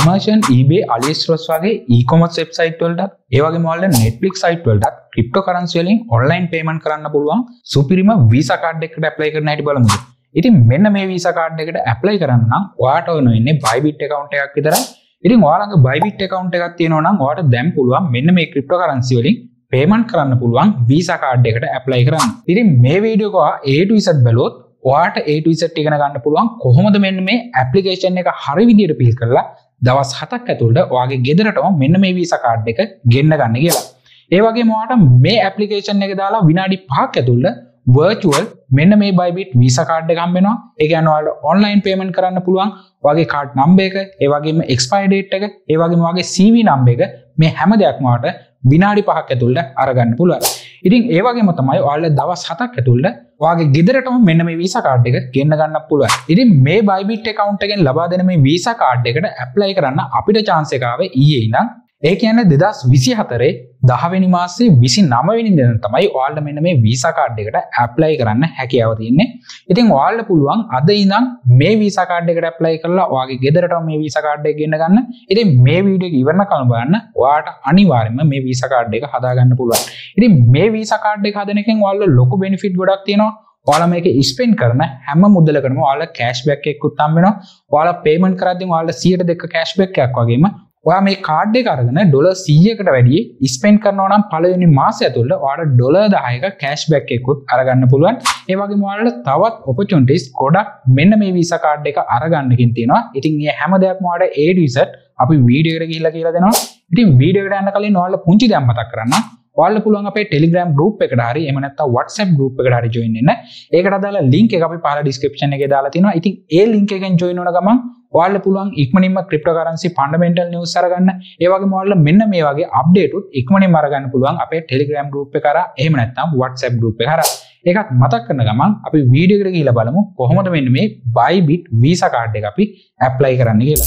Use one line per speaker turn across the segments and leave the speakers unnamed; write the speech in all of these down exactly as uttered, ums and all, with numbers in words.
Amazon, eBay, AliExpress වගේ e-commerce website වලට ඒ වගේම ඔයාලට Netflix site වලට cryptocurrency වලින් online payment කරන්න පුළුවන් සුපිරිම Visa card එකකට apply කරන්න හැටි බලමුද. ඉතින් මෙන්න මේ Visa card එකට apply කරන්න නම් ඔයාට ඕන වෙන්නේ Bybit account එකක් විතරයි. ඉතින් ඔයාලගේ Bybit account එකක් තියෙනවා නම් ඔයාට දැන් පුළුවන් මෙන්න මේ cryptocurrency වලින් payment කරන්න පුළුවන් Visa card එකට apply කරන්න. ඉතින් මේ වීඩියෝ එක A to Z බලුවොත් ඔයාට A to Z ඉගෙන ගන්න පුළුවන් කොහොමද මෙන්න මේ application එක හරි විදියට පිල් කරලා දවස් හතක් ඇතුළත ඔයාගේ ගෙදරටම මෙන්න මේ Visa card එක ගෙන්න ගන්න කියලා. ඒ වගේම ඔයාට මේ application එක දාලා විනාඩි පහක් ඇතුළත virtual මෙන්න මේ Bybit Visa card එක හම්බ වෙනවා. ඒ කියන්නේ ඔයාලට online payment කරන්න පුළුවන්. ඔයාගේ card number එක, ඒ වගේම expire date එක, ඒ වගේම ඔයාගේ C V number එක මේ හැම දෙයක්ම ඔයාලට විනාඩි පහක් ඇතුළත අරගන්න පුළුවන්. ඉතින් ඒ වගේම තමයි ඔයාලට දවස් හතක් ඇතුළත ඔයාගේ ගෙදරටම මෙන්න මේ Visa card එක ගෙන්න ගන්න පුළුවන්. ඉතින් මේ Bybit account එකෙන් ලබා දෙන මේ Visa card එකට apply කරන්න අපිට chance එක ආවේ ඊයේ ඉඳන්. ඒ කියන්නේ දෙදාස් විසිහතරේ දහ වෙනි මාසේ විසිනව වෙනි දින තමයි ඔයාලට මෙන්න මේ Visa card එකට apply කරන්න හැකියාව තියෙන්නේ. ඉතින් ඔයාලට පුළුවන් අද ඉඳන් මේ Visa card එකට apply කරලා ඔයාගේ ගෙදරටම මේ Visa card එක ගෙන්න ගන්න. ඉතින් මේ වීඩියෝ එක ඉවරන කලින් බලන්න ඔයාට අනිවාර්යයෙන්ම මේ Visa card එක හදා ගන්න පුළුවන්. ඉතින් මේ Visa card එක හදන එකෙන් ඔයාලට ලොකු benefit ගොඩක් තියෙනවා. ඔයාලා මේක spend කරන හැම මුදලකටම ඔයාලා cashback එකකුත් හම්බ වෙනවා. ඔයාලා payment කරද්දී ඔයාලට සියයට දෙක cashback එකක් වගේම ඔයා මේ කාඩ් එක අරගෙන ඩොලර් සීයකට වැඩි ස්පෙන්ඩ් කරනවා නම් පළවෙනි මාසය ඇතුළත ඔයාලට ඩොලර් දහයක කෑෂ්බැක් එකකුත් අරගන්න පුළුවන්. ඒ වගේම ඔයාලට තවත් ඔපචුනිටිස් ගොඩක් මෙන්න මේ Visa card එක අරගන්නකින් තියෙනවා. ඉතින් මේ හැම දෙයක්ම ඔයාලට A to Z අපි වීඩියෝ එකට ගිහිල්ලා කියලා දෙනවා. ඉතින් වීඩියෝ එකට යන්න කලින් ඔයාලට පුංචි දෙයක් මතක් කරන්න. ඔයාලට පුළුවන් අපේ Telegram group එකට හරි එහෙම නැත්නම් WhatsApp group එකට හරි join වෙන්න. ඒකට අදාළ link එක අපි පහළ description එකේ දාලා තියෙනවා. ඉතින් ඒ link එකෙන් join වෙන ගමන් ඔයාලට පුළුවන් ඉක්මනින්ම cryptocurrency fundamental news අරගන්න. ඒ වගේම ඔයාලට මෙන්න මේ වගේ update උත් ඉක්මනින්ම අරගන්න පුළුවන් අපේ Telegram group එක කරා එහෙම නැත්නම් WhatsApp group එක කරා. ඒකත් මතක් කරන ගමන් අපි වීඩියෝ එකට ගිහිල්ලා බලමු කොහොමද මෙන්න මේ Bybit Visa card එක අපි apply කරන්න කියලා.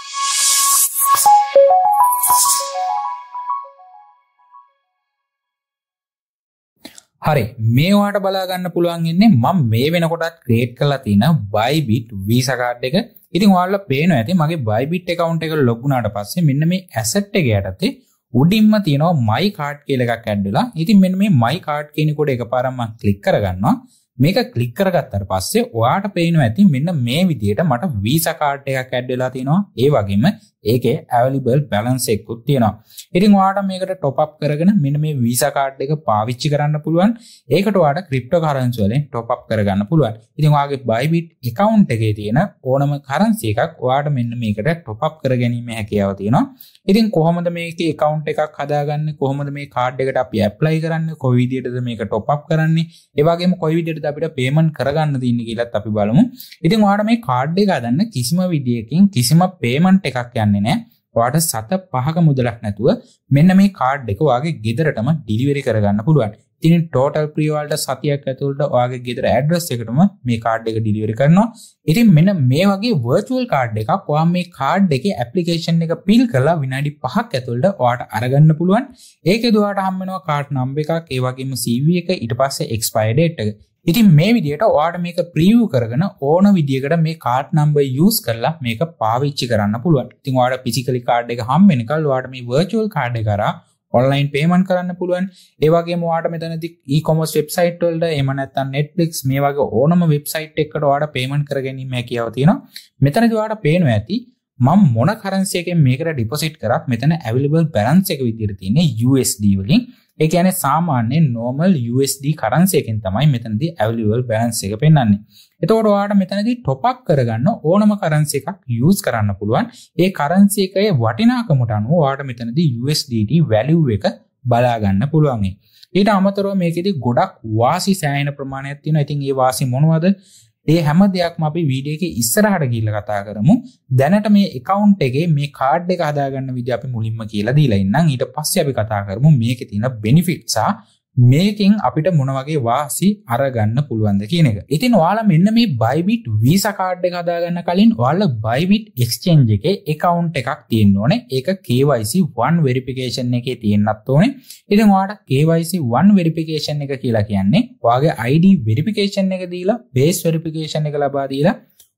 හරි මේ ඔයාලට බලා ගන්න පුළුවන් ඉන්නේ මම මේ වෙනකොටත් ක්‍රියේට් කරලා තියෙන Bybit Visa card එක. ඉතින් ඔයාලට පේනවා ඇති මගේ Bybit account එක ලොග් වුණාට පස්සේ මෙන්න මේ asset එක යටතේ උඩින්ම තියෙනවා my card කියලා එකක් ඇඩ් වෙලා. ඉතින් මෙන්න මේ my card කියන කොට එකපාරක් මම ක්ලික් කරගන්නවා. මේක ක්ලික් කරගත්තාට පස්සේ ඔයාට පේනවා ඇති මෙන්න මේ විදිහට මට Visa card එකක් ඇඩ් වෙලා තියෙනවා. ඒ වගේම ඒකේ available balance එකකුත් තියෙනවා. ඉතින් ඔයාට මේකට top up කරගෙන මෙන්න මේ Visa card එක පාවිච්චි කරන්න පුළුවන්. ඒකට ඔයාට cryptocurrency වලින් top up කරගන්න පුළුවන්. ඉතින් ඔයාගේ Bybit account එකේ තියෙන ඕනම currency එකක් ඔයාට මෙන්න මේකට top up කරගැනීමේ හැකියාව තියෙනවා. ඉතින් කොහොමද මේකේ account එකක් හදාගන්නේ? කොහොමද මේ card එකට අපි apply කරන්නේ? කොයි විදිහටද මේක top up කරන්නේ? ඒ වගේම කොයි විදිහටද අපිට payment කරගන්න තියෙන්නේ කියලාත් අපි බලමු. ඉතින් ඔයාට මේ card එක හදන්න කිසිම විදියකින් කිසිම payment එකක් යන්නේ නැහැ. ඔයාට සත පහක මුදලක් නැතුව මෙන්න මේ කාඩ් එක ඔයාගේ ගෙදරටම ඩිලිවරි කරගන්න පුළුවන්. ඉතින් total free වලට සතියක් ඇතුළත ඔයාගේ ගෙදර ඇඩ්‍රස් එකටම මේ කාඩ් එක ඩිලිවරි කරනවා. ඉතින් මෙන්න මේ වගේ virtual කාඩ් එකක් ඔයා මේ කාඩ් එකේ application එක පිල් කරලා විනාඩි පහක් ඇතුළත ඔයාට අරගන්න පුළුවන්. ඒකේද ඔයාට හම්බ වෙනවා කාඩ් නම්බර් එකක්, ඒ වගේම C V එක, ඊට පස්සේ expire date එක. ඉතින් මේ විදිහට ඔයාට මේක preview කරගෙන ඕන විදිහකට මේ card number use කරලා මේක පාවිච්චි කරන්න පුළුවන්. ඉතින් ඔයාට physically card එක හම්බ වෙනකල් ඔයාට මේ virtual card එක කරා online payment කරන්න පුළුවන්. ඒ වගේම ඔයාට මෙතනදී e-commerce website වලට එහෙම නැත්නම් Netflix මේ වගේ ඕනම website එකකට ඔයාට payment කරගැනීම හැකියාව තියෙනවා. මෙතනදී ඔයාට පේනවා ඇති මම මොන currency එකෙන් මේකට deposit කරත් මෙතන available balance එක විදිහට තියෙන්නේ U S D වලින්. ඒ කියන්නේ සාමාන්‍ය normal U S D currency එකෙන් තමයි මෙතනදී available balance එක පෙන්වන්නේ. එතකොට ඔයාලට මෙතනදී top up කරගන්න ඕනම currency එකක් use කරන්න පුළුවන්. ඒ currency එකේ වටිනාකමට අනුව ඔයාලට මෙතනදී U S D T value එක බලා ගන්න පුළුවන්. ඊට අමතරව මේකෙදි ගොඩක් වාසි සෑහෙන ප්‍රමාණයක් තියෙනවා. ඉතින් ඒ වාසි මොනවද? ඒ හැම දෙයක්ම අපි වීඩියෝ එකේ ඉස්සරහට ගිහිල්ලා කතා කරමු. දැනට මේ account එකේ මේ card එක හදාගන්න විදිහ අපි මුලින්ම කියලා දීලා ඉන්නම්. ඊට පස්සේ අපි කතා කරමු මේකේ තියෙන benefits සහ මේකෙන් අපිට මොන වගේ වාසි අරගන්න පුළුවන්ද කියන එක. ඉතින් ඔයාලා මෙන්න මේ Bybit Visa card එක හදාගන්න කලින් ඔයාලා Bybit exchange එකේ account එකක් තියෙන්න ඕනේ. ඒක K Y C one verification එකේ තියෙන්නත් ඕනේ. ඉතින් ඔයාලට K Y C one verification එක කියලා කියන්නේ ඔයාගේ I D verification එක දීලා base verification එක ලබා දීලා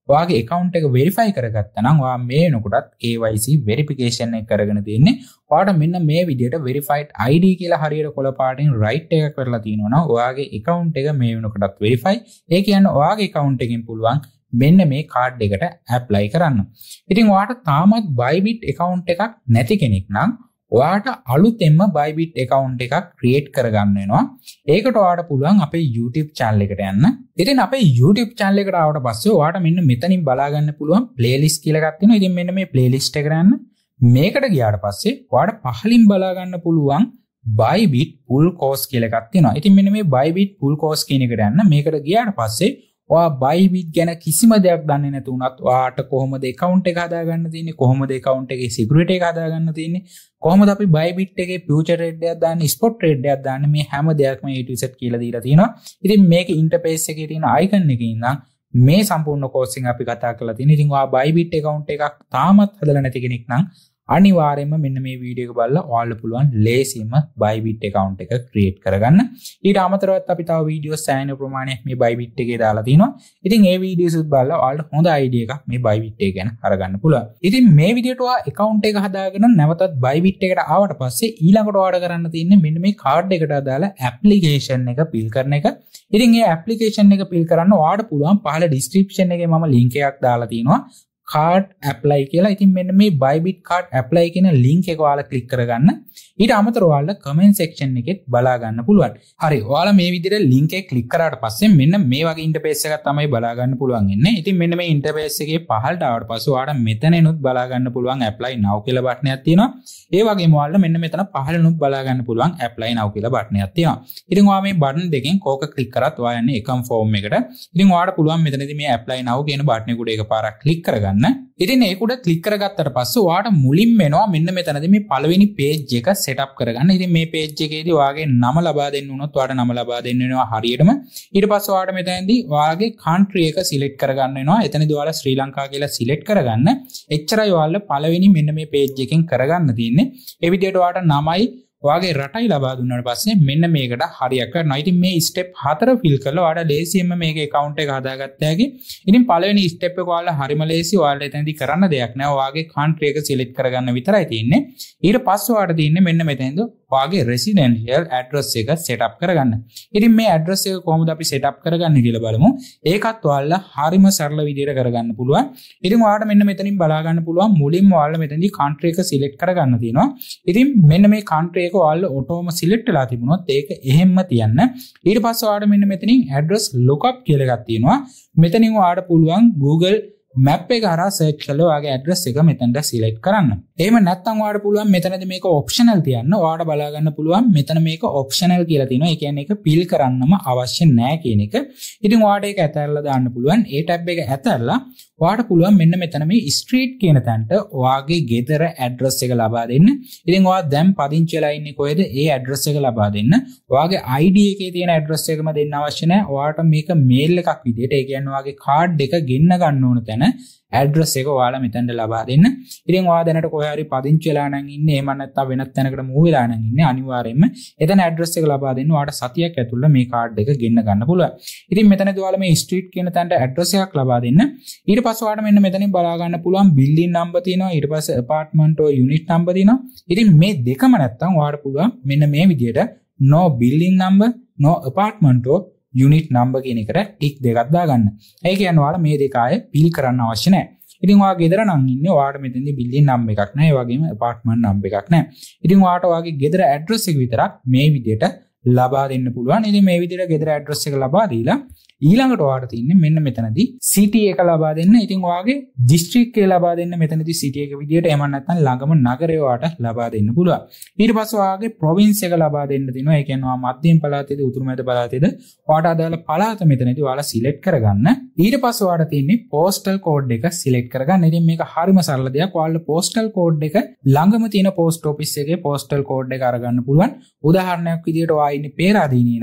ඔයාගේ account එක verify කරගත්තා නම් ඔයා මේ වෙනකොටත් K Y C verification එක කරගෙන තියෙන්නේ. ඔයාට මෙන්න මේ විදිහට verified I D කියලා හරියට කොළ පාටින් right එක කරලා තියෙනවා නම් ඔයාගේ account එක මේ වෙනකොටත් verify. ඒ කියන්නේ ඔයාගේ account එකකින් පුළුවන් මෙන්න මේ කාඩ් එකට apply කරන්න. ඉතින් ඔයාට තාමත් Bybit account එකක් නැති කෙනෙක් නම් ඔයාට අලුතෙන්ම Bybit account එකක් create කරගන්න වෙනවා. ඒකට ඔයාට පුළුවන් අපේ YouTube channel එකට යන්න. ඉතින් අපේ YouTube channel එකට ආවට පස්සේ ඔයාට මෙන්න මෙතනින් බලා ගන්න පුළුවන් playlist කියලා එකක් තියෙනවා. ඉතින් මෙන්න මේ playlist එකට යන්න. මේකට ගියාට පස්සේ ඔයාට පහලින් බලා ගන්න පුළුවන් Bybit full course කියලා එකක් තියෙනවා. ඉතින් මෙන්න මේ Bybit full course කියන එකට යන්න. මේකට ගියාට පස්සේ ඔයා Bybit ගැන කිසිම දෙයක් දන්නේ නැති වුණත් ඔයාට කොහොමද account එක හදාගන්න තියෙන්නේ, කොහොමද account එකේ security එක හදාගන්න තියෙන්නේ, කොහොමද අපි Bybit එකේ future rate එකක් දාන්නේ, spot rate එකක් දාන්නේ, මේ හැම දෙයක්ම A to Z කියලා දීලා තියෙනවා. ඉතින් මේකේ interface එකේ තියෙන icon එකේ ඉඳන් මේ සම්පූර්ණ course එක අපි කතා කරලා තියෙනවා. ඉතින් ඔයා Bybit account එකක් තාමත් හදලා නැති කෙනෙක් නම් අනිවාර්යයෙන්ම මෙන්න මේ වීඩියෝ එක බලලා ඔයාලට පුළුවන් ලේසියෙන්ම Bybit account එක create කරගන්න. ඊට අමතරව අපි තව වීඩියෝස් සෑහෙන ප්‍රමාණයක් මේ Bybit එකේ දාලා තිනවා. ඉතින් ඒ වීඩියෝස් උත් බලලා ඔයාලට හොඳ idea එකක් මේ Bybit එක ගැන අරගන්න පුළුවන්. ඉතින් මේ විදිහට ඔයා account එක හදාගෙන නැවතත් Bybit එකට ආවට පස්සේ ඊළඟට ඔයාලට කරන්න තියෙන්නේ මෙන්න මේ card එකට අදාළ application එක fill කරන එක. ඉතින් මේ application එක fill කරන්න ඔයාලට පුළුවන් පහළ description එකේ මම link එකක් දාලා තිනවා. card apply කියලා. ඉතින් මෙන්න මේ Bybit card apply කියන link එක ඔයාලා click කරගන්න. ඊට අමතරව ඔයාලා comment section එකෙත් බලා ගන්න පුළුවන්. හරි. ඔයාලා මේ විදිහට link එක click කරාට පස්සේ මෙන්න මේ වගේ interface එකක් තමයි බලා ගන්න පුළුවන් ඉන්නේ. ඉතින් මෙන්න මේ interface එකේ පහළට ආවට පස්සේ ඔයාලා මෙතනෙනුත් බලා ගන්න පුළුවන් apply now කියලා බටන් එකක් තියෙනවා. ඒ වගේම ඔයාලා මෙන්න මෙතන පහළනුත් බලා ගන්න පුළුවන් apply now කියලා බටන් එකක් තියෙනවා. ඉතින් ඔයා මේ බටන් දෙකෙන් කෝක click කරත් ඔයා යන්නේ එකම form එකට. ඉතින් ඔයාලට පුළුවන් මෙතනදී මේ apply now කියන බටන් එක උඩ එකපාරක් click කරගන්න. ඉතින් ඒක උඩ ක්ලික් කරගත්තට පස්සේ ඔයාට මුලින්ම එනවා මෙන්න මෙතනදී මේ පළවෙනි page එක setup කරගන්න. ඉතින් මේ page එකේදී ඔයාගේ නම ලබා දෙන්න උනොත් ඔයාට නම ලබා දෙන්න වෙනවා හරියටම. ඊට පස්සේ ඔයාට මෙතනදී ඔයාගේ country එක select කරගන්න වෙනවා. එතනදී ඔයාලා ශ්‍රී ලංකා කියලා select කරගන්න. එච්චරයි ඔයාලා පළවෙනි මෙන්න මේ page එකෙන් කරගන්න තියෙන්නේ. ඒ විදිහට ඔයාට නමයි ඔයාගේ රටයි ලබා දුන්නාට පස්සේ මෙන්න මේකට හරියක් කරනවා. ඉතින් මේ step හතර fill කරලා ඔයාලා ලේසියෙන්ම මේකේ account එක හදාගත්ත හැකි. ඉතින් පළවෙනි step එක ඔයාලා හරිම ලේසි. ඔයාලා එතනදී කරන්න දෙයක් නැහැ. ඔයාගේ country එක select කරගන්න විතරයි තියෙන්නේ. ඊට පස්සේ ඔයාලට තියෙන්නේ මෙන්න මෙතනද ඔයාගේ residential address එක set up කරගන්න. ඉතින් මේ address එක කොහොමද අපි set up කරගන්නේ කියලා බලමු. ඒකත් ඔයාලා හරිම සරල විදිහට කරගන්න පුළුවන්. ඉතින් ඔයාලට මෙන්න මෙතනින් බලා ගන්න පුළුවන් මුලින්ම ඔයාලා මෙතනදී country එක select කරගන්න තියෙනවා. ඉතින් මෙන්න මේ country එක ඔයාලා ඔටෝම සිලෙක්ට් වෙලා තිබුණොත් ඒක එහෙම්ම තියන්න. ඊට පස්සේ ඔයාලට මෙන්න මෙතනින් address lookup කියලා එකක් තියෙනවා. මෙතනින් ඔයාලට පුළුවන් Google map එක හරහා search කරලා ඔයාගේ address එක මෙතනට select කරන්න. එහෙම නැත්නම් ඔයාලට පුළුවන් මෙතනදී මේක optional තියන්න. ඔයාලට බලා ගන්න පුළුවන් මෙතන මේක optional කියලා තියෙනවා. ඒ කියන්නේ ඒක fill කරන්නම අවශ්‍ය නැහැ කියන එක. ඉතින් ඔයාලට ඒක ඇතැරලා දාන්න පුළුවන්. ඒ tab එක ඇතැරලා ඔයාලට පුළුවන් මෙන්න මෙතන මේ street කියන තැනට ඔයාගේ ගෙදර address එක ලබා දෙන්න. ඉතින් ඔයා දැන් පදිංචි වෙලා ඉන්නේ කොහෙද? ඒ address එක ලබා දෙන්න. ඔයාගේ I D එකේ තියෙන address එකම දෙන්න අවශ්‍ය නැහැ. ඔයාලට මේක mail එකක් විදිහට, ඒ කියන්නේ ඔයාගේ card එක ගෙන්න ගන්න ඕන තැන address එක ඔයාලා මෙතනට ලබා දෙන්න. ඉතින් ඔයා දැනට කොහේ හරි පදිංචි වෙලා නම් ඉන්නේ, එහෙම නැත්නම් වෙනත් තැනකට move වෙලා නම් ඉන්නේ, අනිවාර්යයෙන්ම එතන address එක ලබා දෙන්න. ඔයාට සතියක් ඇතුළත මේ card එක ගෙන්න ගන්න පුළුවන්. ඉතින් මෙතනදී ඔයාලා මේ street කියන තැනට address එකක් ලබා දෙන්න. ඊට පස්සේ ඔයාලට මෙන්න මෙතනින් බලා ගන්න පුළුවන් building number තියෙනවා. ඊට පස්සේ apartment or unit number තියෙනවා. ඉතින් මේ දෙකම නැත්තම් ඔයාලට පුළුවන් මෙන්න මේ විදිහට no building number, no apartment or unit number කියන එකට ටික් දෙකක් දාගන්න. ඒ කියන්නේ ඔයාලා මේ දෙක ආයේ fill කරන්න අවශ්‍ය නැහැ. ඉතින් ඔයා ගෙදර නම් ඉන්නේ, ඔයාට මෙතනදී building number එකක් නැහැ, ඒ වගේම apartment number එකක් නැහැ. ඉතින් ඔයාට ඔයාගේ ගෙදර address එක විතරක් මේ විදිහට ලබා දෙන්න පුළුවන්. ඉතින් මේ විදිහට ගෙදර address එක ලබා දීලා ඊළඟට ඔයාට තියෙන්නේ මෙන්න මෙතනදී city එක ලබා දෙන්න. ඉතින් ඔයාගේ district එක ලබා දෙන්න මෙතනදී city එක විදිහට, එහෙම නැත්නම් ළඟම නගරය ඔයාට ලබා දෙන්න පුළුවන්. ඊට පස්සේ ඔයාගේ province එක ලබා දෙන්න තියෙනවා. ඒ කියන්නේ ඔයා මධ්‍යම පළාතේද උතුරු මැද පළාතේද ඔයාට අදාළ පළාත මෙතනදී ඔයාලා select කරගන්න. ඊට පස්සේ ඔයාට තියෙන්නේ postal code එක select කරගන්න. ඉතින් මේක හරිම සරල දෙයක්. ඔයාලා postal code එක ළඟම තියෙන post office එකේ postal code එක අරගන්න පුළුවන්. උදාහරණයක් විදිහට ඔයා ඉන්නේ පේරාදීනියේ නම්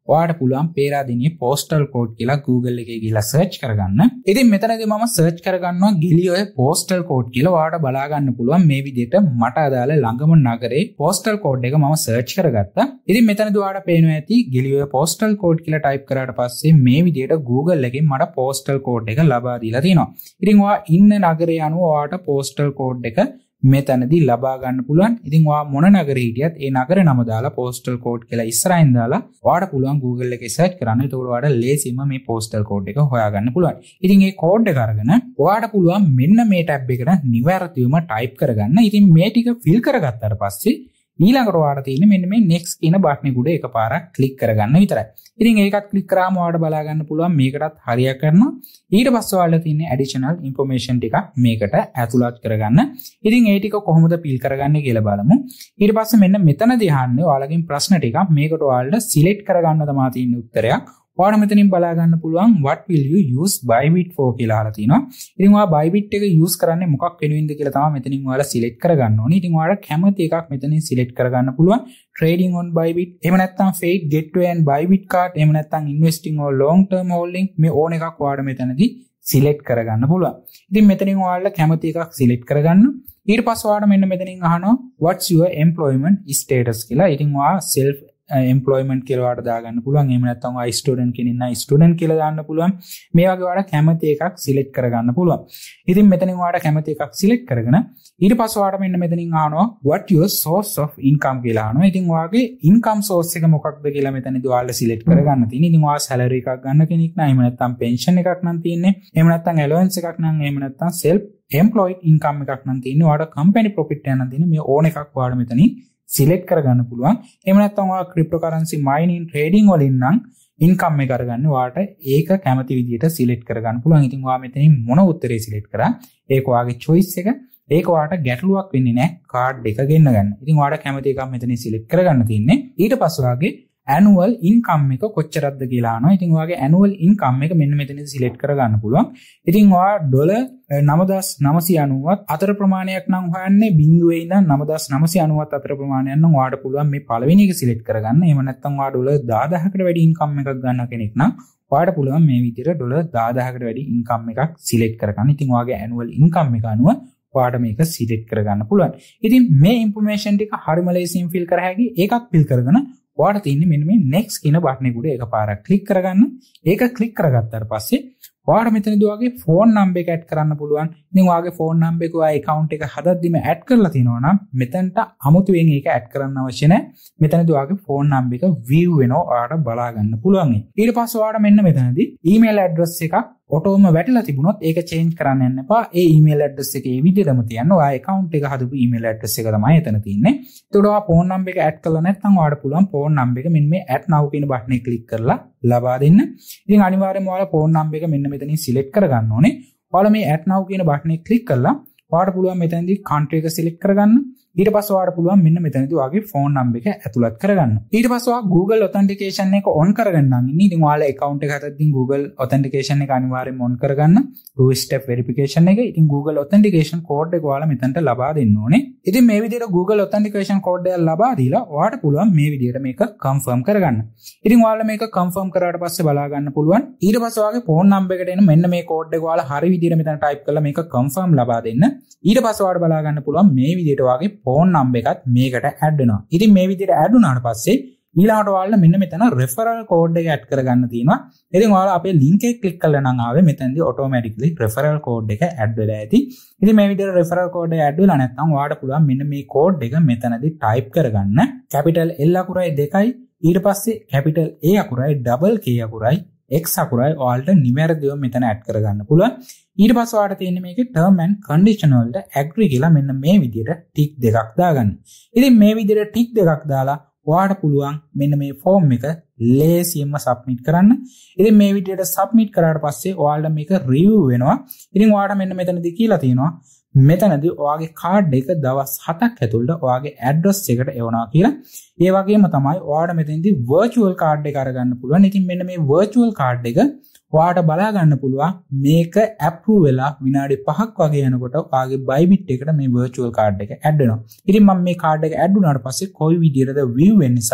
ඔයාට පුළුවන් පේරාදෙනියේ postal code කියලා Google එකේ ගිහලා search කරගන්න. ඉතින් මෙතනදී මම search කරගන්නවා ගිලියොය postal code කියලා. ඔයාට බලා ගන්න පුළුවන් මේ විදිහට මට අදාළ ළඟම නගරේ postal code එක මම search කරගත්තා. ඉතින් මෙතනදී ඔයාට පේනවා ඇති ගිලියොය postal code කියලා type කරාට පස්සේ මේ විදිහට Google එකෙන් මට postal code එක ලබා දීලා තියෙනවා. ඉතින් ඔයා ඉන්න නගරය අනුව ඔයාට postal code එක මෙතනදී ලබා ගන්න පුළුවන්. ඉතින් ඔයා මොන නගරේ හිටියත් ඒ නගර නම දාලා postal code කියලා ඉස්සරහින් දාලා ඔයාට පුළුවන් Google එකේ search කරන්න. ඒතකොට ඔයාට ලේසියෙන්ම මේ postal code එක හොයාගන්න පුළුවන්. ඉතින් මේ code එක අරගෙන ඔයාට පුළුවන් මෙන්න මේ tab එකට නිවැරදිවම type කරගන්න. ඉතින් මේ ටික fill කරගත්තාට පස්සේ ඊළඟට ඔයාට තියෙන්නේ මෙන්න මේ next කියන බටන් එක උඩ එකපාරක් click කරගන්න විතරයි. ඉතින් ඒකත් click කරාම ඔයාලට බලා ගන්න පුළුවන් මේකටත් හරියක් කරනවා. ඊට පස්සේ ඔයාලට තියෙන්නේ additional information ටිකක් මේකට ඇතුළත් කරගන්න. ඉතින් ඒ ටික කොහොමද fill කරගන්නේ කියලා බලමු. ඊට පස්සේ මෙන්න මෙතනදී අහන්නේ ඔයාලගෙන් ප්‍රශ්න ටිකක්. මේකට ඔයාලට select කරගන්න තමයි තියෙන උත්තරයක්. ඔයාලා මෙතනින් බලා ගන්න පුළුවන් what will you use Bybit for කියලා අහලා තිනවා. ඉතින් ඔයා Bybit එක use කරන්නේ මොකක් වෙනුවෙන්ද කියලා තමයි මෙතනින් ඔයාලා select කරගන්න ඕනේ. ඉතින් ඔයාලා කැමති එකක් මෙතනින් select කරගන්න පුළුවන්. Trading on Bybit, එහෙම නැත්නම් Fate Gateway and Bybit card, එහෙම නැත්නම් investing or long term holding මේ ඕන එකක් ඔයාලා මෙතනදී select කරගන්න පුළුවන්. ඉතින් මෙතනින් ඔයාලා කැමති එකක් select කරගන්න. ඊට පස්සේ ඔයාලා මෙන්න මෙතනින් අහනවා what's your employment status කියලා. ඉතින් ඔයා self employment කියලා ඔයාලට දාගන්න පුළුවන්. එහෙම නැත්නම් ඔයා student කෙනෙක් නම් student කියලා දාන්න පුළුවන්. මේ වගේ ඔයාලට කැමති එකක් select කරගන්න පුළුවන්. ඉතින් මෙතනින් ඔයාලට කැමති එකක් select කරගෙන ඊට පස්සේ ඔයාලට මෙන්න මෙතනින් අහනවා what your source of income කියලා අහනවා. ඉතින් ඔයාගේ income source එක මොකක්ද කියලා මෙතනදී ඔයාලට select කරගන්න තියෙනවා. ඉතින් ඔයා salary එකක් ගන්න කෙනෙක් නම් එහෙම නැත්නම් pension එකක් නම් තියෙන්නේ. එහෙම නැත්නම් allowance එකක් නම් එහෙම නැත්නම් self employed income එකක් නම් තියෙන්නේ. ඔයාලට company profit එක නම් තියෙන්නේ. මේ ඕන එකක් ඔයාලට මෙතනින් select කරගන්න පුළුවන්. එහෙම නැත්නම් ඔයා cryptocurrency mining trading වලින් නම් income එක අරගන්න ඔයාට ඒක කැමති විදිහට select කරගන්න පුළුවන්. ඉතින් ඔයා මෙතනින් මොන උත්තරේ select කරා ඒක ඔයාගේ choice එක. ඒක ඔයාට ගැටලුවක් වෙන්නේ නැහැ card එක ගෙන්න ගන්න. ඉතින් ඔයාට කැමති එකක් මෙතනින් select කරගන්න තියෙන්නේ. ඊට පස්සේ ඔයාගේ annual income එක කොච්චරක්ද කියලා අහනවා. ඉතින් ඔයාගේ annual income එක මෙන්න මෙතනදී select කරගන්න පුළුවන්. ඉතින් ඔයා ඩොලර් නව දහස් නවසිය අනූවත් අතර ප්‍රමාණයක් නම් හොයන්නේ බිංදුවේ ඉඳන් නව දහස් නවසිය අනූවත් අතර ප්‍රමාණයක් නම් ඔයාට පුළුවන් මේ පළවෙනි එක select කරගන්න. එහෙම නැත්නම් ඔයා ඩොලර් දහදාහකට වැඩි income එකක් ගන්න කෙනෙක් නම් ඔයාට පුළුවන් මේ විදිහට ඩොලර් දහදාහකට වැඩි income එකක් select කරගන්න. ඉතින් ඔයාගේ annual income එක අනුව ඔයාට මේක select කරගන්න පුළුවන්. ඉතින් මේ information ටික හරිම ලේසියෙන් fill කර හැකි. ඒකත් fill කරගෙන ඔයාට තියෙන්නේ මෙන්න මේ next කියන බටන් එක උඩ එකපාරක් click කරගන්න. ඒක click කරගත්තාට පස්සේ ඔයාට මෙතනදී ඔයාගේ phone number එක add කරන්න පුළුවන්. ඉතින් ඔයාගේ phone number එක ඔයා account එක හදද්දිම add කරලා තිනවා නම් මෙතනට අමුතුවෙන් ඒක add කරන්න අවශ්‍ය නැහැ. මෙතනදී ඔයාගේ phone number එක view වෙනවා. ඔයාට බලා ගන්න පුළුවන්. ඊට පස්සේ ඔයාට මෙන්න මෙතනදී email address එකක් ඔටෝම වැටිලා තිබුණොත් ඒක change කරන්න යන්න එපා. ඒ email address එක ඒ විදිහටම තියන්න. ඔයා account එක හදපු email address එක තමයි එතන තියෙන්නේ. ඒතකොට ඔයා phone number එක add කරලා නැත්නම් ඔයාට පුළුවන් phone number එක මෙන්න මේ add now කියන බටන් එක click කරලා ලබා දෙන්න. ඉතින් අනිවාර්යයෙන්ම ඔයාලා phone number එක මෙන්න මෙතනින් select කරගන්න ඕනේ. ඔයාලා මේ add now කියන බටන් එක click කරලා ඔයාට පුළුවන් මෙතනදී country එක select කරගන්න. ඊට පස්සේ ඔයාට පුළුවන් මෙන්න මෙතනදී ඔයාගේ phone number එක ඇතුළත් කරගන්න. ඊට පස්සේ ඔයා Google authentication එක on කරගෙන නම් ඉන්නේ. ඉතින් ඔයාලා account එක හදද්දී Google authentication එක අනිවාර්යයෙන්ම on කරගන්න. two step verification එක. ඉතින් Google authentication code එක ඔයාලා මෙතනට ලබා දෙන්න ඕනේ. ඉතින් මේ විදිහට Google authentication code එක ලබා දීලා ඔයාට පුළුවන් මේ විදිහට මේක confirm කරගන්න. ඉතින් ඔයාලා මේක confirm කරාට පස්සේ බලා ගන්න පුළුවන්. ඊට පස්සේ ඔයාගේ phone number එකට එන මෙන්න මේ code එක ඔයාලා හරි විදිහට මෙතන type කරලා මේක confirm ලබා දෙන්න. ඊට පස්සේ ඔයාලා බලා ගන්න පුළුවන් මේ විදිහට ඔයාගේ phone number එකත් මේකට add වෙනවා. ඉතින් මේ විදිහට add වුණාට පස්සේ ඊළඟට ඔයාලා මෙන්න මෙතන referral code එක add කරගන්න තියෙනවා. ඉතින් ඔයාලා අපේ link එක click කළා නම් ආවේ මෙතනදී automatically referral code එක add වෙලා ඇති. ඉතින් මේ විදිහට referral code එක add වෙලා නැත්නම් ඔයාලට පුළුවන් මෙන්න මේ code එක මෙතනදී type කරගන්න. capital L අකුරයි දෙකයි ඊට පස්සේ capital A අකුරයි double K අකුරයි X අකුරයි ඔයාලට නිවැරදිව මෙතන add කරගන්න පුළුවන්. ඊට පස්සේ ඔයාලට තියෙන්නේ මේකේ term and condition වලට agree කියලා මෙන්න මේ විදිහට tick දෙකක් දාගන්න. ඉතින් මේ විදිහට tick දෙකක් දාලා ඔයාලට පුළුවන් මෙන්න මේ form එක ලේසියෙන්ම submit කරන්න. ඉතින් මේ විදිහට submit කරාට පස්සේ ඔයාලට මේක review වෙනවා. ඉතින් ඔයාලට මෙන්න මෙතනදී කියලා තියෙනවා මෙතනදී ඔයාගේ කාඩ් එක දවස් හතක් ඇතුළත ඔයාගේ ඇඩ්‍රස් එකට එවනවා කියලා. ඒ වගේම තමයි ඔයාලට මෙතනදී virtual card එක අරගන්න පුළුවන්. ඉතින් මෙන්න මේ virtual card එක ඔයාලට බලා ගන්න පුළුවන් මේක approve වෙලා විනාඩි පහක් වගේ යනකොට ඔයාගේ Bybit එකට මේ virtual card එක add වෙනවා. ඉතින් මම මේ card එක add වුණාට පස්සේ කොයි විදිහටද view වෙන්නේ නිසා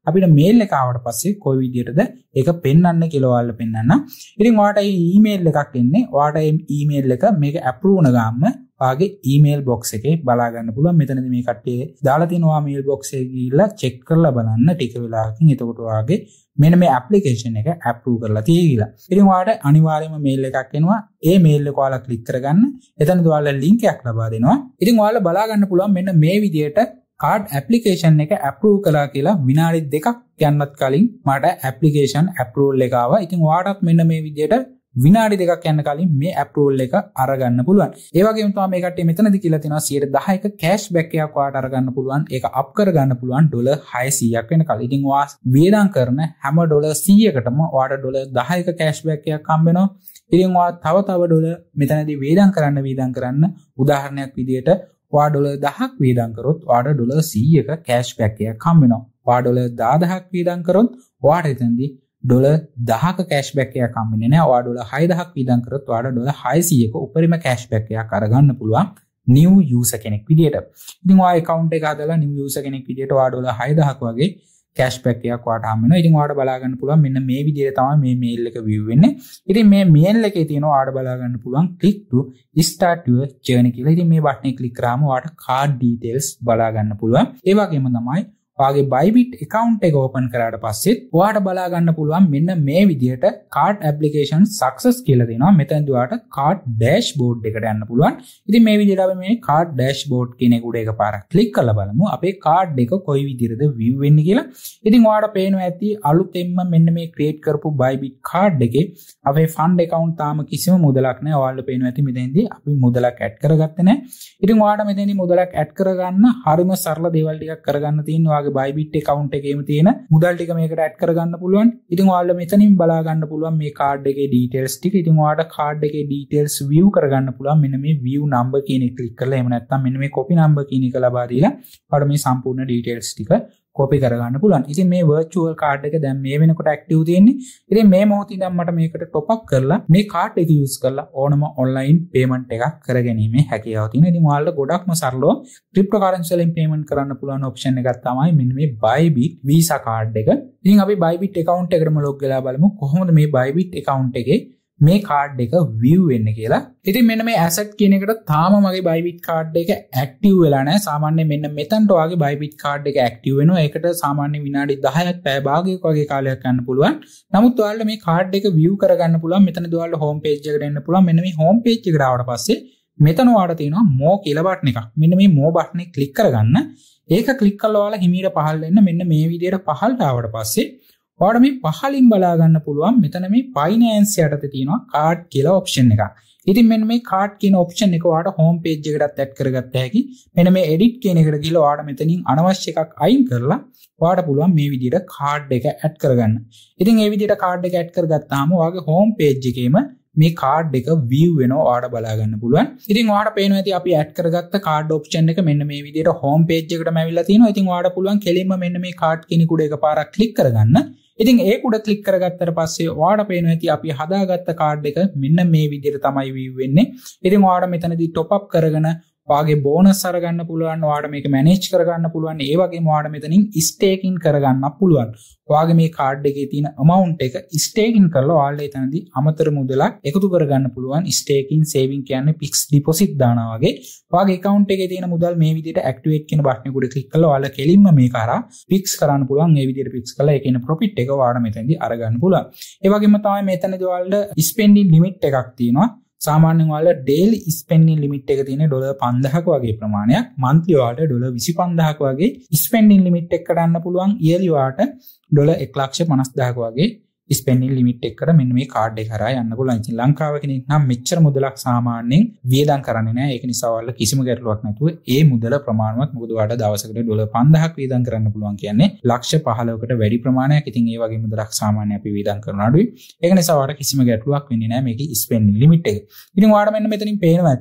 අපිට මේල් එක ආවට පස්සේ කොයි විදිහටද ඒක පෙන්වන්න කියලා ඔයාලට පෙන්වන්න. ඉතින් ඔයාලට මේ ඊමේල් එකක් එන්නේ. ඔයාලට මේ ඊමේල් එක මේක අප්‍රූව් වුණ ගාම ඔයාගේ ඊමේල් බොක්ස් එකේ බලා ගන්න පුළුවන්. මෙතනදී මේ කට්ටිය දාලා තියෙනවා මේල් බොක්ස් එකේ ගිහිල්ලා චෙක් කරලා බලන්න ටික වෙලාවකින්. එතකොට ඔයාගේ මෙන්න මේ ඇප්ලිකේෂන් එක අප්‍රූව් කරලා තියෙයිලා. ඉතින් ඔයාලට අනිවාර්යයෙන්ම මේල් එකක් එනවා. ඒ මේල් එක ඔයාලා ක්ලික් කරගන්න. එතනදී ඔයාලා ලින්ක් එකක් ලබා දෙනවා. ඉතින් ඔයාලා බලා ගන්න පුළුවන් මෙන්න මේ විදිහට කාඩ් ඇප්ලිකේෂන් එක අප්‍රූව් කළා කියලා විනාඩි දෙකක් යන්නත් කලින් මට ඇප්ලිකේෂන් අප්‍රූවල් එක ආවා. ඉතින් ඔයාලටත් මෙන්න මේ විදිහට විනාඩි දෙකක් යන්න කලින් මේ අප්‍රූවල් එක අරගන්න පුළුවන්. ඒ වගේම තමයි මේ කට්ටිය මෙතනදී කියලා තියෙනවා සියයට දහයක කෑෂ්බැක් එකක් ඔයාලට අරගන්න පුළුවන්. ඒක අප් කරගන්න පුළුවන් ඩොලර් හයසීයක් වෙනකල්. ඉතින් ඔයා වියදම් කරන හැම ඩොලර් සීයකටම ඔයාලට ඩොලර් දහයක කෑෂ්බැක් එකක් හම්බ වෙනවා. ඉතින් ඔයා තව තව ඩොලර් මෙතනදී වියදම් කරන්න වියදම් කරන්න උදාහරණයක් විදියට ඔයා ඩොලර් දහයක් වියදම් කරොත් ඔයාට ඩොලර් සීයක කෑෂ්බැක් එකක් හම්බ වෙනවා. ඔයා ඩොලර් දහදහක් වියදම් කරොත් ඔයාට එතනදී ඩොලර් දහක කෑෂ්බැක් එකක් හම්බෙන්නේ නැහැ. ඔයා ඩොලර් හයදහක් වියදම් කරොත් ඔයාට ඩොලර් හයසීයක උපරිම කෑෂ්බැක් එකක් අරගන්න පුළුවන් new user කෙනෙක් විදියට. ඉතින් ඔයා account එක හදලා new user කෙනෙක් විදියට ඔයා ඩොලර් හයදහක වගේ කෑෂ්බැක් එකක් ඔයාට හම්බ වෙනවා. ඉතින් ඔයාට බලා ගන්න පුළුවන් මෙන්න මේ විදිහට තමයි මේ මේල් එක view වෙන්නේ. ඉතින් මේ මේල් එකේ තියෙනවා ඔයාට බලා ගන්න පුළුවන් click to start your journey කියලා. ඉතින් මේ බටන් එක ක්ලික් කරාම ඔයාට card details බලා ගන්න පුළුවන්. ඒ වගේම තමයි ඔයාගේ Bybit account එක open කරාට පස්සේ ඔයාට බලා ගන්න පුළුවන් මෙන්න මේ විදිහට card application success කියලා දෙනවා. මෙතනදී ඔයාට card dashboard එකට යන්න පුළුවන්. ඉතින් මේ විදිහට අපි මේ card dashboard කියන එක උඩ එකපාරක් ක්ලික් කරලා බලමු අපේ card එක කොයි විදිහටද view වෙන්නේ කියලා. ඉතින් ඔයාට පේනවා ඇති අලුතෙන්ම මෙන්න මේ create කරපු Bybit card එකේ අපේ fund account තාම කිසිම මුදලක් නැහැ. ඔයාලට පේනවා ඇති මෙතෙන්දී අපි මුදලක් add කරගත්තේ නැහැ. ඉතින් ඔයාට මෙතෙන්දී මුදලක් add කරගන්න හරිම සරල දේවල් ටිකක් කරගන්න තියෙනවා. ඔයාගේ Bybit account එකේම තියෙන මුදල් ටික මේකට add කරගන්න පුළුවන්. ඉතින් ඔයාලා මෙතනින් බලා ගන්න පුළුවන් මේ card එකේ details ටික. ඉතින් ඔයාලට card එකේ details view කරගන්න පුළුවන් මෙන්න මේ view number කියන එක ක්ලික් කරලා. එහෙම නැත්නම් මෙන්න මේ copy number කියන එක ලබා දීලා ඔයාලට මේ සම්පූර්ණ details ටික copy කරගන්න පුළුවන්. ඉතින් මේ virtual card එක දැන් මේ වෙනකොට active තියෙන්නේ. ඉතින් මේ මොහොතේ දැන් මට මේකට top up කරලා මේ card එක use කරලා ඕනම online payment එකක් කරගැනීමේ හැකියාව තියෙනවා. ඉතින් ඔයාලට ගොඩක්ම සරලව cryptocurrency වලින් payment කරන්න පුළුවන් option එකක් තමයි මෙන්න මේ Bybit Visa card එක. ඉතින් අපි Bybit account එකටම log වෙලා බලමු කොහොමද මේ Bybit account එකේ මේ card එක view වෙන්නේ කියලා. ඉතින් මෙන්න මේ asset කියන එකට තාම මගේ Bybit card එක active වෙලා නැහැ. සාමාන්‍යයෙන් මෙන්න මෙතනට ඔයාගේ Bybit card එක active වෙනවා. ඒකට සාමාන්‍යයෙන් විනාඩි දහයක් පැය භාගයක වගේ කාලයක් යන්න පුළුවන්. නමුත් ඔයාලට මේ card එක view කරගන්න පුළුවන්. මෙතනදී ඔයාලට home page එකට එන්න පුළුවන්. මෙන්න මේ home page එකට ආවට පස්සේ මෙතන ඔයාලට තියෙනවා more කියලා බටන් එකක්. මෙන්න මේ more බටන් එක click කරගන්න. ඒක click කරලා ඔයාලා හිමීර පහළ වෙන්න මෙන්න මේ විදිහට පහළට ආවට පස්සේ ඔයාලට මේ පහලින් බලා ගන්න පුළුවන් මෙතන මේ finance යටතේ තියෙනවා card කියලා option එකක්. ඉතින් මෙන්න මේ card කියන option එක ඔයාලට home page එකටත් add කරගත්ත හැකි. මෙන්න මේ edit කියන එකට ගිහලා ඔයාලට මෙතනින් අනවශ්‍ය එකක් අයින් කරලා ඔයාලට පුළුවන් මේ විදිහට card එක add කරගන්න. ඉතින් මේ විදිහට card එක add කරගත්තාම ඔයාගේ home page එකේම මේ card එක view වෙනවා ඔයාලට බලා ගන්න පුළුවන්. ඉතින් ඔයාලට පේනවා ඇති අපි add කරගත්ත card option එක මෙන්න මේ විදිහට home page එකටම ඇවිල්ලා තිනවා. ඉතින් ඔයාලට පුළුවන් කෙලින්ම මෙන්න මේ card කියන කුඩ එකපාරක් click කරගන්න. ඉතින් ඒක උඩ ක්ලික් කරගත්තට පස්සේ ඔයාලට පේනවා ඇති අපි හදාගත්ත කාඩ් එක මෙන්න මේ විදිහට තමයි view වෙන්නේ. ඉතින් ඔයාලට මෙතනදී top up කරගෙන ඔයාගේ බෝනස් අරගන්න පුළුවන්. ඔයාලට මේක manage කරගන්න පුළුවන්. ඒ වගේම ඔයාලට මෙතනින් staking කරගන්න පුළුවන්. ඔයාගේ මේ කාඩ් එකේ තියෙන amount එක staking කරලා ඔයාලට එතනදී අමතර මුදලක් එකතු කරගන්න පුළුවන්. staking saving කියන්නේ fixed deposit දානවා වගේ. ඔයාගේ account එකේ තියෙන මුදල් මේ විදිහට activate කියන බටන් එක උඩ ක්ලික් කරලා ඔයාලා කෙලින්ම මේක අරා fix කරන්න පුළුවන්. මේ විදිහට fix කරලා ඒකේ ඉන්න profit එක ඔයාලට මෙතනදී අරගන්න පුළුවන්. ඒ වගේම තමයි මෙතනදී ඔයාලට spending limit එකක් තියෙනවා. සාමාන්‍යයෙන් ඔයාලා daily spending limit එක තියෙන ඩොලර් පන්දාහක වගේ ප්‍රමාණයක්. monthly ඔයාලට ඩොලර් විසිපන්දාහක වගේ spending limit එක කරන්න පුළුවන්. yearly ඔයාලට ඩොලර් එක ලක්ෂ පනස් හදාරක වගේ spending limit එකකට මෙන්න මේ කාඩ් එක කරා යන්න පුළුවන්. ඉතින් ලංකාව කෙනෙක් නම් මෙච්චර මුදලක් සාමාන්‍යයෙන් වියදම් කරන්නේ නැහැ. ඒක නිසා ඔයාලා කිසිම ගැටලුවක් නැතුව ඒ මුදල ප්‍රමාණවත් මොකද ඔයාලට දවසකට ඩොලර් පන්දාහක් වියදම් කරන්න පුළුවන් කියන්නේ ලක්ෂ පහළොවකට වැඩි ප්‍රමාණයක්. ඉතින් ඒ වගේ මුදලක් සාමාන්‍යයෙන් අපි වියදම් කරන අඩුයි. ඒක නිසා ඔයාලට කිසිම ගැටලුවක් වෙන්නේ නැහැ මේකේ spending limit එක. ඉතින් ඔයාලට මෙන්න මෙතනින් පේනවා ඇති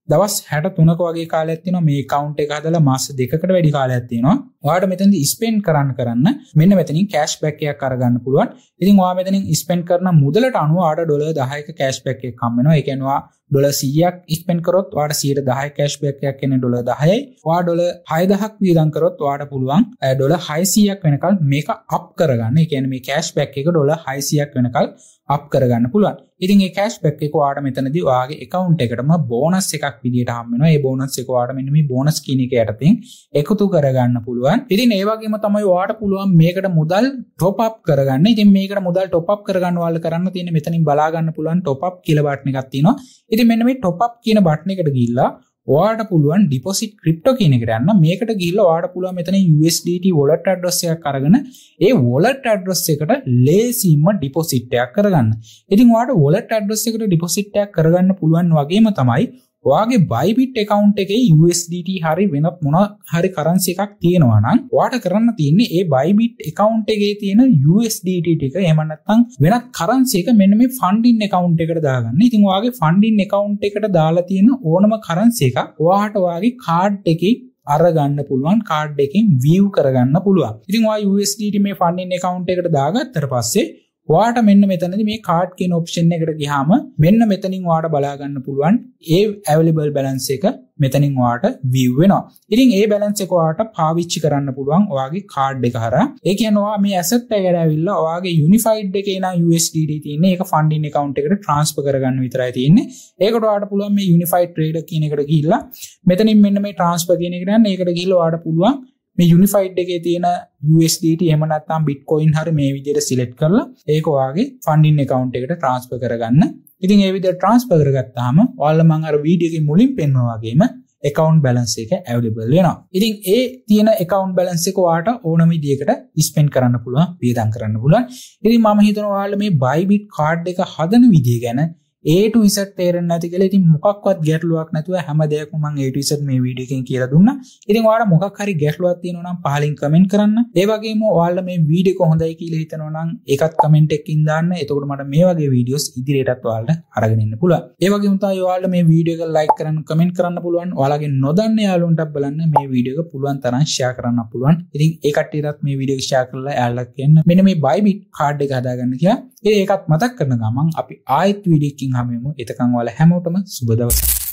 දවස් හැටතුනක වගේ කාලයක් තියෙනවා මේ account එක හදලා මාස දෙකකට වැඩි කාලයක් තියෙනවා. ඔයාලට මෙතනදී spend කරන්න කරන්න මෙන්න මෙතනින් cash back එකක් අරගන්න පුළුවන්. ඉතින් ඔයා මෙතනින් spend කරන මුදලට අනුව ඔයාලට ඩොලර් දහයක cash back එකක් හම්බ වෙනවා. ඒ කියන්නේ ඔයා ඩොලර් සීයක් spend කරොත් ඔයාලට සියයට දහය cash back එකක් එන්නේ ඩොලර් දහයයි. ඔයා ඩොලර් හයදහක් වියදම් කරොත් ඔයාලට පුළුවන් ඩොලර් හයසීයක් වෙනකල් මේක up කරගන්න. ඒ කියන්නේ මේ cash back එක ඩොලර් හයසීයක් වෙනකල් up කරගන්න පුළුවන්. ඉතින් මේ cash back එක ඔයාලට මෙතනදී ඔයාගේ account එකටම bonus එකක් විදියට හම්බ වෙනවා. ඒ bonus එක ඔයාලට මෙන්න මේ bonus කියන එක යටතෙන් එකතු කරගන්න පුළුවන්. ඉතින් ඒ වගේම තමයි ඔයාලට පුළුවන් මේකට මුදල් top up කරගන්න. ඉතින් මේකට මුදල් top up කරගන්න ඔයාලට කරන්න තියෙන්නේ මෙතනින් බලා ගන්න පුළුවන් top up කියලා බටන් එකක් තියෙනවා. ඉතින් මෙන්න මේ top up කියන බටන් එකට ගිහිල්ලා ඔයාලට පුළුවන් deposit crypto කියන එකට යන්න. මේකට ගිහිල්ලා ඔයාලට පුළුවන් මෙතන U S D T wallet address එකක් අරගෙන ඒ wallet address එකට ලේසියෙන්ම deposit එකක් කරගන්න. ඉතින් ඔයාලට wallet address එකට deposit එකක් කරගන්න පුළුවන් වගේම තමයි ඔයාගේ Bybit account එකේ U S D T හරි වෙන මොන හරි currency එකක් තියෙනවා නම් ඔයාට කරන්න තියෙන්නේ ඒ Bybit account එකේ තියෙන U S D T ටික එහෙම නැත්නම් වෙනත් currency එක මෙන්න මේ funding account එකට දාගන්න. ඉතින් ඔයාගේ funding account එකට දාලා තියෙන ඕනම currency එකක් ඔයාට ඔයාගේ card එකේ අරගන්න පුළුවන්, card එකෙන් view කරගන්න පුළුවන්. ඉතින් ඔයා U S D T මේ funding account එකට දාගත්තට පස්සේ ඔයාට මෙන්න මෙතනදී මේ card කියන option එකට ගියාම මෙන්න මෙතනින් ඔයාට බලා ගන්න පුළුවන් ඒ available balance එක මෙතනින් ඔයාට view වෙනවා. ඉතින් ඒ balance එක ඔයාට පාවිච්චි කරන්න පුළුවන් ඔයාගේ card එක හරහා. ඒ කියන්නේ ඔයා මේ asset එකට ඇවිල්ලා ඔයාගේ unified එකේ නා U S D T තියෙන්නේ ඒක funding account එකට transfer කරගන්න විතරයි තියෙන්නේ. ඒකට ඔයාට පුළුවන් මේ unified trader කියන එකට ගිහිල්ලා මෙතනින් මෙන්න මේ transfer කියන එකට යන්න. ඒකට ගිහිල්ලා ඔයාට පුළුවන් මේ unified එකේ තියෙන U S D T එහෙම නැත්නම් Bitcoin හරි මේ විදිහට select කරලා ඒක ඔයාගේ funding account එකට transfer කරගන්න. ඉතින් ඒ විදිහට transfer කරගත්තාම ඔයාලා මම අර වීඩියෝ එකේ මුලින් පෙන්වුවා වගේම account balance එක available වෙනවා. ඉතින් ඒ තියෙන account balance එක ඔයාට ඕනම විදිහකට spend කරන්න පුළුවන්, වියදම් කරන්න පුළුවන්. ඉතින් මම හිතනවා ඔයාලා මේ Bybit card එක හදන විදිය ගැන A to Z තේරෙන්නේ නැති කියලා. ඉතින් මොකක්වත් ගැටලුවක් නැතුව හැම දෙයක්ම මම A to Z මේ වීඩියෝ එකෙන් කියලා දුන්නා. ඉතින් ඔයාලා මොකක් හරි ගැටලුවක් තියෙනවා නම් පහලින් කමෙන්ට් කරන්න. ඒ වගේම ඔයාලා මේ වීඩියෝ එක හොඳයි කියලා හිතනවා නම් ඒකත් කමෙන්ට් එකකින් දාන්න. එතකොට මට මේ වගේ වීඩියෝස් ඉදිරියටත් ඔයාලට අරගෙන එන්න පුළුවන්. ඒ වගේම තමයි ඔයාලා මේ වීඩියෝ එක ලයික් කරන්න, කමෙන්ට් කරන්න පුළුවන්. ඔයාලගේ නොදන්න යාළුවන්ටත් බලන්න මේ වීඩියෝ එක පුළුවන් තරම් ෂෙයා කරන්න පුළුවන්. ඉතින් ඒ කට්ටියටත් මේ වීඩියෝ එක ෂෙයා කරලා යාළුවා කියන්න මෙන්න මේ Bybit card එක හදාගන්න කියලා. ඒකත් මතක් කරන ගමන් අපි ආයෙත් වීඩියෝ එකකින් හමුවෙමු. එතකන් ඔයාලා හැමෝටම සුබ දවසක්.